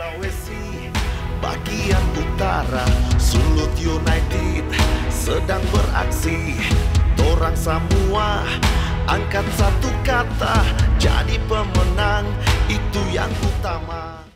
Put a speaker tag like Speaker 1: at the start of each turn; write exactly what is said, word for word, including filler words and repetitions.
Speaker 1: Sulawesi bagian utara, Sulut United sedang beraksi. Torang semua angkat satu kata, jadi pemenang itu yang utama.